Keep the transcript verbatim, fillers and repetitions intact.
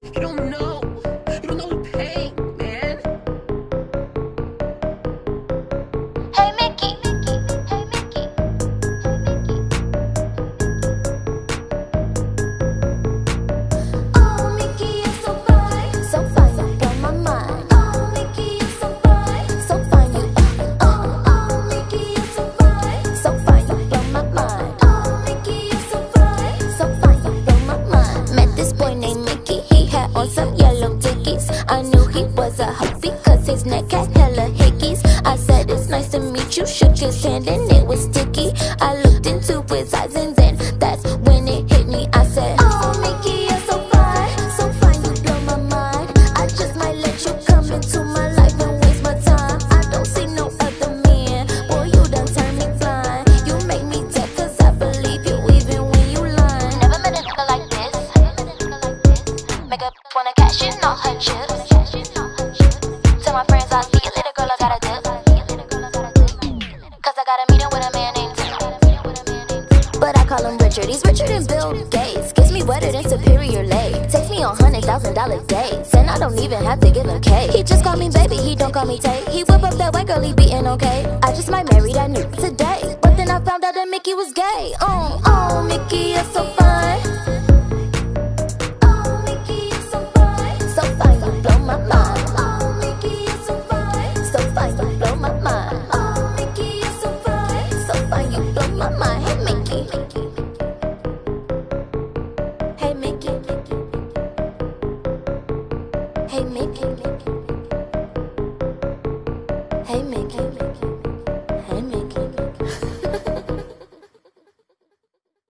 You don't know. You don't know the pain, man. Hey Mickey, hey Mickey, oh Mickey, you're so fine, so fine, you blow my mind. Oh Mickey, you're so fine, so fine, you. Oh, oh Mickey, you're so fine, so fine, you blow my mind. Oh Mickey, you're so fine, so fine, you blow my mind. Met this boy named Mickey, he had on some yellow dickies. I knew he was a huffy, cause his neck had hella hickeys. I said it's nice to meet you, shook his hand and it was sticky. I looked into his eyes and then that's when it hit me. I said, oh Mickey, you're so fine, so fine, you blow my mind. I just might let you come into my life and waste my time. I don't see no other man, boy you done turned me blind. You make me dead cause I believe you even when you lying. Never met a nigga like this. Make a wanna cash in all her chips. Tell my friends I'll see you later, girl, I gotta dip. Cause I got a meeting with a man named Tate. But I call him Richard, he's richer than Bill Gates. Gets me wetter than Superior Lake. Takes me on hundred thousand dollar dates, and I don't even have to give him cake. He just call me baby, he don't call me Tate. He whip up that white girl, he beatin' okay. I just might marry that new today. But then I found out that Mickey was gay. Oh, oh, Mickey, you're so fine. Oh, Mickey, you're so fine. So fine, you blow my mind. Oh, Mickey, you're so fine. So fine, you blow my mind. Oh, Mickey, you're so fine. So fine, you blow my mind. Hey, Mickey. Hey, Mickey. Hey, Mickey.